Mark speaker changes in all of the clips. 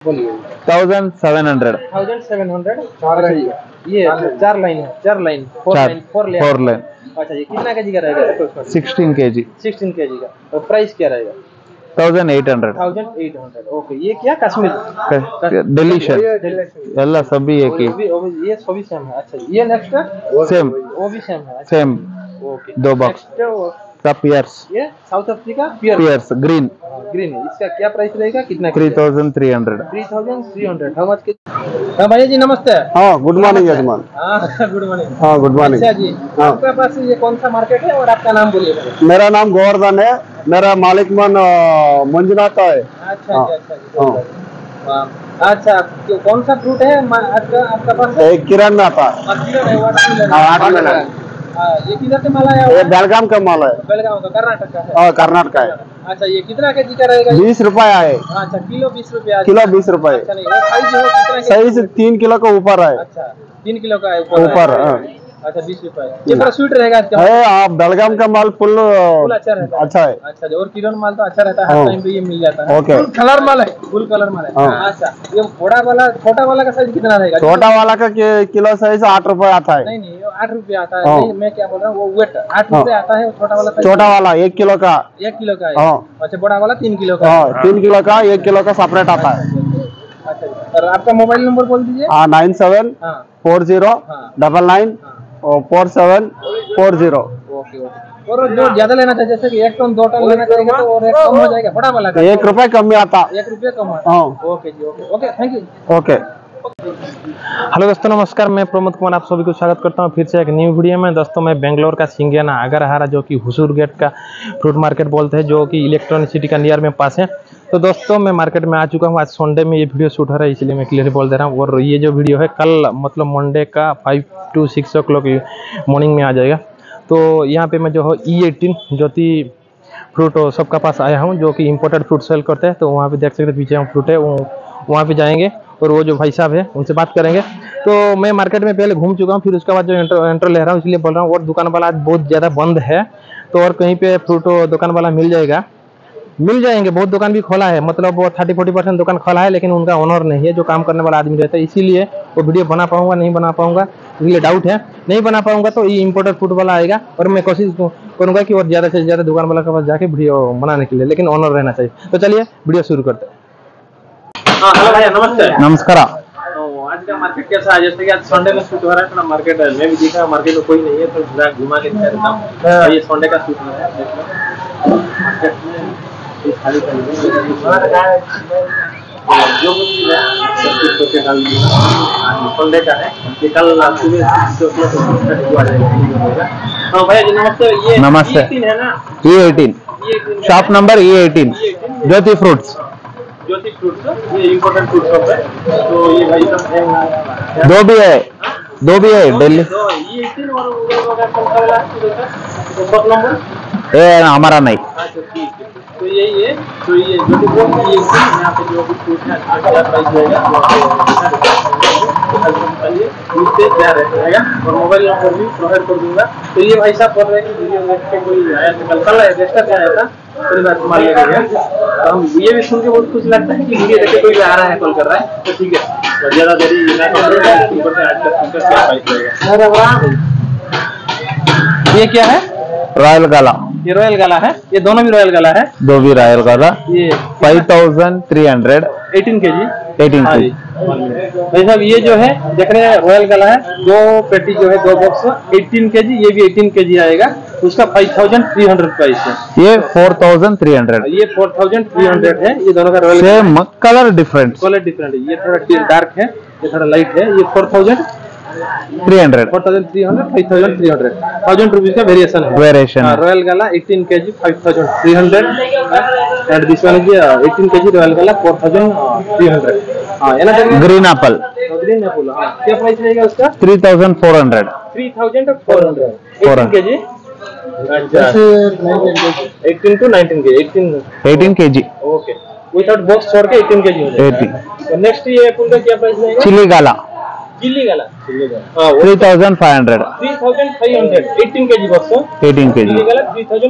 Speaker 1: बोलिए।
Speaker 2: 1700।
Speaker 1: 1700। ये 4 लाइन है, 4 लाइन, 4 लाइन, 4 लाइन।
Speaker 2: 4 लाइन।
Speaker 1: अच्छा, ये कितना केजी का रहेगा?
Speaker 2: 16 kg।
Speaker 1: 16 केजी का। और प्राइस क्या रहेगा?
Speaker 2: 1800।
Speaker 1: 1800। ओके। ये क्या कश्मीर
Speaker 2: डिलीशियस ಎಲ್ಲ सभी एक ही।
Speaker 1: ये सभी सेम है। अच्छा, ये नेक्स्ट है
Speaker 2: सेम,
Speaker 1: वो भी सेम है।
Speaker 2: सेम।
Speaker 1: ओके।
Speaker 2: 2 बॉक्स का पियर्स।
Speaker 1: ये South Africa
Speaker 2: pears green.
Speaker 1: Green है। इसका क्या प्राइस रहेगा? कितना?
Speaker 2: 3300।
Speaker 1: 3300। How much? हाँ भैया जी, नमस्ते।
Speaker 3: हाँ, गुड मॉर्निंग यजमान।
Speaker 1: हाँ, गुड मॉर्निंग।
Speaker 3: हाँ, गुड मॉर्निंग।
Speaker 1: अच्छा जी, आपके पास ये कौन सा मार्केट है और आपका नाम बोलिए।
Speaker 3: मेरा नाम गोवर्धन है, मेरा मालिक मन मंजुनाथ है।
Speaker 1: अच्छा जी, अच्छा जी। अच्छा, कौन सा फ्रूट है आपका पास?
Speaker 3: किरण में आता है।
Speaker 1: ये किधर से माल आया?
Speaker 3: ये बेलगाम का माल है।
Speaker 1: बेलगाम का, कर्नाटक का है।
Speaker 3: हाँ, कर्नाटक है।
Speaker 1: अच्छा, ये कितना केजी का रहेगा?
Speaker 3: 20 रुपए है।
Speaker 1: अच्छा, किलो 20 रुपया।
Speaker 3: किलो 20 रुपए।
Speaker 1: अच्छा, नहीं साइज हो कितना?
Speaker 3: साइज 3 किलो का ऊपर है।
Speaker 1: अच्छा, 3 किलो का है
Speaker 3: ऊपर।
Speaker 1: अच्छा, 20 रुपए। ये बड़ा स्वीट रहेगा
Speaker 3: आप बेलगाम का माल फुल
Speaker 1: अच्छा रहता है।
Speaker 3: अच्छा है।
Speaker 1: अच्छा, और किरण माल तो अच्छा रहता है, हर टाइम पे ये मिल जाता है।
Speaker 3: ओके।
Speaker 1: कलर माल है, फुल कलर माल है। अच्छा, ये बड़ा वाला, छोटा वाला का साइज कितना रहेगा?
Speaker 3: छोटा वाला का किलो साइज 8 रुपए आता है।
Speaker 1: नहीं, 8 रुपया आता है। नहीं, मैं क्या बोल रहा हूँ, वो वेट 8 रुपया आता है। छोटा वाला
Speaker 3: छोटा वाला 1 किलो का।
Speaker 1: 1 किलो का है। अच्छा, बड़ा वाला 3 किलो का।
Speaker 3: 3 किलो का, 1 किलो का सेपरेट आता है।
Speaker 1: अच्छा, और आपका मोबाइल नंबर बोल दीजिए।
Speaker 3: 97 40 99 4740।
Speaker 1: ओके। और जो ज्यादा लेना चाहिए, जैसे कि 1 टन 2 टन लेना चाहेगा तो और 1 कम हो जाएगा, बड़ा वाला का
Speaker 3: 1 रुपए कम में आता।
Speaker 1: 1 रुपया कम आता। ओके जी, okay, thank you.
Speaker 3: Okay.
Speaker 2: Hello दोस्तों, नमस्कार। मैं प्रमोद कुमार आप सभी को स्वागत करता हूं फिर से एक न्यू वीडियो में। दोस्तों, मैं बेंगलोर का सिंगियाना अगरहारा, जो कि हुसूर गेट का फ्रूट मार्केट बोलते हैं, जो कि इलेक्ट्रॉनिक सिटी का नियर में पास है। तो दोस्तों, मैं मार्केट में आ चुका हूं। आज संडे में ये वीडियो शूट हो रहा है, इसलिए मैं क्लियर बोल दे रहा हूँ। और ये जो वीडियो है कल मतलब मंडे का 5 to 6 o'clock मॉर्निंग में आ जाएगा। तो यहाँ पे मैं जो है E18 ज्योति फ्रूट सबका पास आया हूँ, जो कि इम्पोर्टेड फ्रूट सेल करते हैं। तो वहाँ पे देख सकते हैं पीछे हम फ्रूट है, वहाँ पे जाएंगे और वो जो भाई साहब है उनसे बात करेंगे। तो मैं मार्केट में पहले घूम चुका हूँ, फिर उसके बाद जो एंटर ले रहा हूँ, इसलिए बोल रहा हूँ। और दुकान वाला आज बहुत ज़्यादा बंद है, तो और कहीं पे फ्रूट दुकान वाला मिल जाएंगे। बहुत दुकान भी खोला है, मतलब वो 30-40% दुकान खोला है, लेकिन उनका ओनर नहीं है, जो काम करने वाला आदमी रहता है। इसीलिए वो वीडियो बना पाऊंगा नहीं बना पाऊंगा, इसलिए डाउट है। नहीं बना पाऊंगा तो ये इम्पोर्टेड फूड वाला आएगा, और मैं कोशिश करूंगा कि और ज़्यादा से ज़्यादा दुकान वाला के पास जाके वीडियो बनाने के लिए, लेकिन ओनर रहना चाहिए। तो चलिए वीडियो शुरू करते हैं।
Speaker 1: हेलो भैया, नमस्ते।
Speaker 2: नमस्कार।
Speaker 1: आज का मार्केट कैसा है? जैसे कि आज संडे में शूट हो रहा है, थोड़ा मार्केट है, मैं भी देखा मार्केट में कोई नहीं है, तो थोड़ा घुमा के दिखा देता हूँ। ये संडे का शूट हो रहा है, मार्केट में खाली जो भी चीज है सब कुछ करके डाल दिया। संडे का है, ये कल सुबह हाँ भैया जी, नमस्ते। ये
Speaker 2: नमस्ते।
Speaker 1: E18 है ना?
Speaker 2: E18 shop number E18 Jyothi fruits.
Speaker 1: Jyothi fruits, ये इम्पोर्टेंट फ्रूट शॉप है। तो ये भाई साहब
Speaker 2: दो भी है दिल्ली।
Speaker 1: E18 और उधर कौन सा वाला है? शॉप नंबर
Speaker 2: ये हमारा नहीं।
Speaker 1: अच्छा, ठीक है। तो यही है। तो ये ज्योति फ्रूट यहाँ पे जो भी फ्रूट है क्या प्राइस रहेगा, इससे क्या रहेगा, और मोबाइल नंबर भी प्रोवाइड कर दूंगा। तो ये भाई साहब बोल रहे हैं कि वीडियो देख के कोई आया कल रजिस्टर क्या आया था, कोई बात मान लेंगे। तो हम ये भी सुन के बहुत खुश लगता है कि वीडियो देख के कोई आ रहा है, कॉल कर रहा है। तो ठीक है, ज़्यादा देरी ना करते ये क्या है?
Speaker 2: Royal gala.
Speaker 1: ये रॉयल गाला है, ये दोनों भी रॉयल गाला है।
Speaker 2: दो भी रॉयल गाला।
Speaker 1: ये
Speaker 2: 5300
Speaker 1: 18 kg।
Speaker 2: 18
Speaker 1: हाँ जी भाई साहब, ये जो है देख रहे हैं रॉयल गाला है, 2 पेटी जो है 2 बॉक्स 18 kg, ये भी 18 kg आएगा। उसका 5300 प्राइस है।
Speaker 2: ये 4300।
Speaker 1: ये 4300 है। ये दोनों का रॉयल
Speaker 2: सेम कलर डिफरेंट
Speaker 1: है। ये थोड़ा डार्क है, ये थोड़ा लाइट है। ये 4300 5300 1000 रुपीज का वेरिएशन है। Royal gala 18 kg 5300 and this one is 18 kg royal gala 4300। हाँ, है ना?
Speaker 2: Green apple.
Speaker 1: हाँ, क्या प्राइस रहेगा उसका?
Speaker 2: 3400।
Speaker 1: 3400 18 kg। अच्छा, 18 to 19 kg 18
Speaker 2: kg।
Speaker 1: Okay, without box छोड़ के 18 kg हो जाएगा। तो नेक्स्ट ये एप्पल का क्या प्राइस रहेगा?
Speaker 2: Chile gala
Speaker 1: 3500 18 kg box.
Speaker 2: 18 kg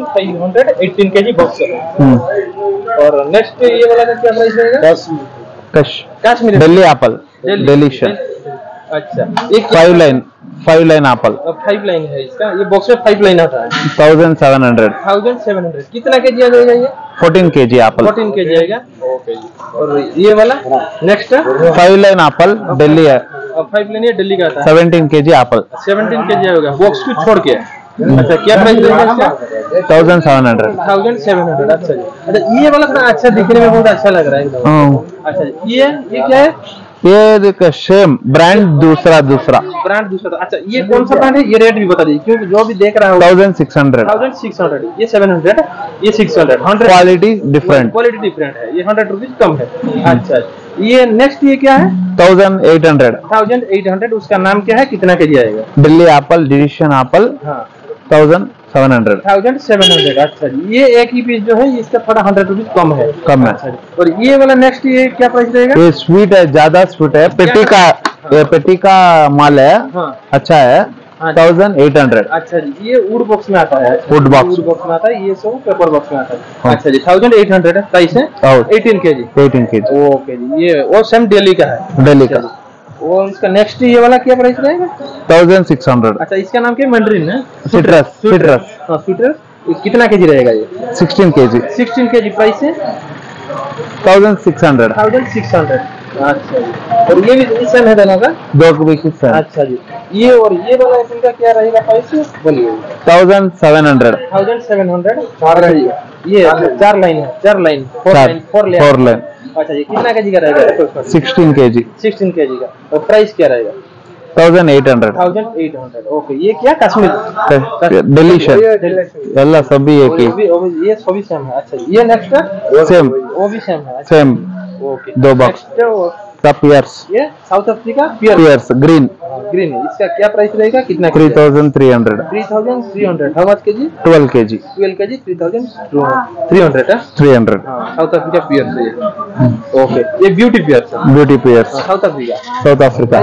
Speaker 1: 3500 18 kg box. और नेक्स्ट ये वाला का क्या प्राइस रहेगा? कैश मिलेगा?
Speaker 4: Delhi apple, delicious.
Speaker 1: अच्छा, ये
Speaker 4: 5 लाइन एप्पल।
Speaker 1: 5 लाइन है इसका, ये बॉक्स में 5 लाइन आता है।
Speaker 4: 1700।
Speaker 1: 1700 कितना केजी आ जाएगा ये?
Speaker 4: 14 kg एप्पल।
Speaker 1: 14 केजी आएगा। ओके जी। और ये वाला नेक्स्ट
Speaker 4: 5 लाइन एप्पल दिल्ली है।
Speaker 1: 5 लाइन ये दिल्ली का आता है।
Speaker 4: 17 kg एप्पल।
Speaker 1: 17 केजी आएगा बॉक्स को छोड़ के। अच्छा, क्या प्राइस रहेगा इसका?
Speaker 4: 1700।
Speaker 1: 1700। अच्छा जी। अच्छा, ये वाला थोड़ा अच्छा दिखने में बहुत अच्छा लग रहा है एकदम। अच्छा, ये क्या है?
Speaker 4: ये देखो सेम ब्रांड, दूसरा
Speaker 1: ब्रांड दूसरा। अच्छा, ये कौन सा ब्रांड है? ये रेट भी बता दीजिए क्योंकि जो भी देख रहा है
Speaker 4: 1600।
Speaker 1: 1600, ये 700, ये 600।
Speaker 4: क्वालिटी डिफरेंट
Speaker 1: है, ये 100 रुपीज कम है। अच्छा, ये नेक्स्ट ये क्या है?
Speaker 4: 1800।
Speaker 1: 1800। उसका नाम क्या है? कितना केजी आएगा?
Speaker 4: Delhi apple, delicious apple.
Speaker 1: हाँ,
Speaker 4: 1700।
Speaker 1: 1700। अच्छा जी, ये एक ही पीस जो है इसका थोड़ा 100 रुपीज कम है।
Speaker 4: अच्छा,
Speaker 1: और ये वाला नेक्स्ट ये क्या प्राइस रहेगा?
Speaker 4: ये स्वीट है, ज्यादा स्वीट है, पेटी का माल है।
Speaker 1: हाँ,
Speaker 4: अच्छा है। 1800।
Speaker 1: अच्छा जी, ये वुड बॉक्स में आता है।
Speaker 4: वुड बॉक्स
Speaker 1: में आता है, ये सब पेपर बॉक्स में आता है।
Speaker 4: हाँ।
Speaker 1: अच्छा जी, 1800 प्राइस है। 18 केजी।
Speaker 4: 18 kg
Speaker 1: ओके जी, ये वो सेम दिल्ली का है।
Speaker 4: दिल्ली का।
Speaker 1: वो इसका नेक्स्ट ये वाला क्या प्राइस रहेगा?
Speaker 4: 1600।
Speaker 1: अच्छा, इसका नाम क्या? मैंड्रिन है।
Speaker 4: सिट्रस।
Speaker 1: हाँ, स्वीटर। कितना केजी रहेगा ये?
Speaker 4: 16 kg।
Speaker 1: 16 केजी प्राइस है
Speaker 4: 1600।
Speaker 1: 1600। अच्छा जी। और ये भी सेम है दोनों का?
Speaker 4: 2 pieces है।
Speaker 1: अच्छा जी, ये और ये वाला एप्पल का क्या रहेगा प्राइस? बोलिए।
Speaker 4: 1700।
Speaker 1: 1700। ये 4 लाइन है, 4 लाइन 4 लाइन। अच्छा, ये कितना केजी का रहेगा?
Speaker 4: 16 kg।
Speaker 1: 16 केजी का। और प्राइस क्या रहेगा?
Speaker 4: 1800।
Speaker 1: 1800। ओके, ये क्या? कश्मीर
Speaker 4: डिलीशियस ಎಲ್ಲ सभी एक ही।
Speaker 1: ये सभी सेम है। अच्छा, ये नेक्स्ट है
Speaker 4: सेम
Speaker 1: वो भी सेम है।
Speaker 4: Same
Speaker 1: okay,
Speaker 4: 2 box. सब पियर्स।
Speaker 1: ये South Africa
Speaker 4: pears green.
Speaker 1: Green है। इसका क्या प्राइस रहेगा? कितना?
Speaker 4: 3300।
Speaker 1: 3300। How much kg?
Speaker 4: 12 kg।
Speaker 1: 12 kg 3300 है।
Speaker 4: 300।
Speaker 1: साउथ अफ्रीका पियर्स है। ओके, ये ब्यूटी पियर्स है।
Speaker 4: Beauty pears
Speaker 1: South Africa.
Speaker 4: South Africa.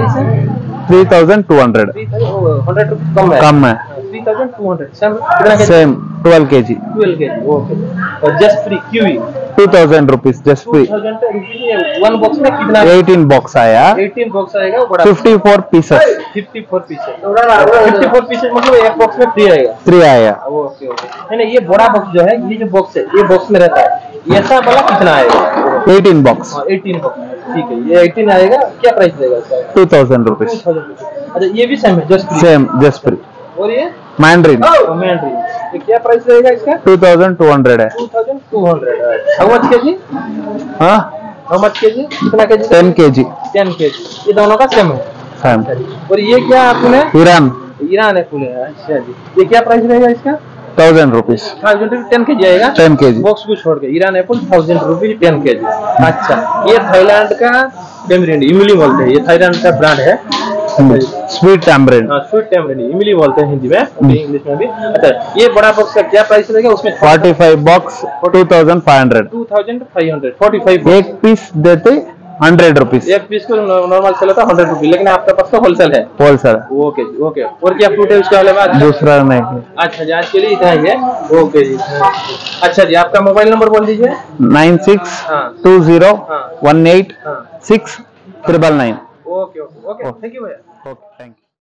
Speaker 4: 3200।
Speaker 1: 100 rupees कम है। 3200
Speaker 4: सेम 12 kg।
Speaker 1: 12 केजी। ओके। और Zespri kiwi
Speaker 4: 2000 rupees Zespri.
Speaker 1: 2000 rupees. One box में कितना?
Speaker 4: 18 box आया।
Speaker 1: 18 बॉक्स आएगा। बड़ा
Speaker 4: 54 पीसेस।
Speaker 1: 54 पीसेस। 54 पीसेस मतलब एक बॉक्स में फ्री आएगा।
Speaker 4: फ्री आया।
Speaker 1: Okay okay. नहीं, ये बड़ा बॉक्स जो है, ये जो बॉक्स है, ये बॉक्स में रहता है। ऐसा वाला कितना आएगा?
Speaker 4: 18 बॉक्स।
Speaker 1: 18 बॉक्स। ठीक है, ये 18 आएगा। क्या प्राइस रहेगा इसका?
Speaker 4: 2000 रुपीज।
Speaker 1: 2000 रुपीज। अच्छा, ये भी सेम है, Zespri.
Speaker 4: Same Zespri.
Speaker 1: और ये
Speaker 4: मैंड्रिन
Speaker 1: मैंड्रिन, ये क्या प्राइस रहेगा इसका?
Speaker 4: 2200 है।
Speaker 1: 2200। How much kg?
Speaker 4: हाँ,
Speaker 1: हाउ मच केजी? कितना केजी?
Speaker 4: 10 kg।
Speaker 1: 10 केजी। ये दोनों का सेम है।
Speaker 4: सेम।
Speaker 1: और ये क्या आपने?
Speaker 4: ईरान
Speaker 1: ईरान है फूल है। अच्छा जी, ये क्या प्राइस रहेगा इसका?
Speaker 4: 1000 रुपीज।
Speaker 1: 10 केजी आएगा।
Speaker 4: 10 kg।
Speaker 1: बॉक्स को छोड़ के ईरान एप्पल 1000 रुपीज 10 केजी। अच्छा, ये थाईलैंड का टेमरिंड इमली बोलते हैं। ये थाईलैंड का ब्रांड है।
Speaker 4: Sweet tamarind.
Speaker 1: स्वीट टैमरिंड इमली बोलते हैं हिंदी में, इंग्लिश में भी। अच्छा, ये बड़ा बॉक्स का क्या प्राइस रहेगा? उसमें
Speaker 4: 45 बॉक्स 2500।
Speaker 1: 2500। 45
Speaker 4: एक पीस देते 100 रुपीज।
Speaker 1: एक पीस को नॉर्मल सेल होता है 100 रुपीज, लेकिन आपके पास तो होलसेल है।
Speaker 4: होलसेल।
Speaker 1: ओके जी, ओके। और क्या फ्रूट है उसके अलावा?
Speaker 4: दूसरा नहीं।
Speaker 1: अच्छा जी, आज के लिए इतना ही है। ओके जी। अच्छा जी, आपका मोबाइल नंबर बोल दीजिए।
Speaker 4: 9620186999।
Speaker 1: Okay okay okay. Thank you भैया।
Speaker 4: Okay, thank you.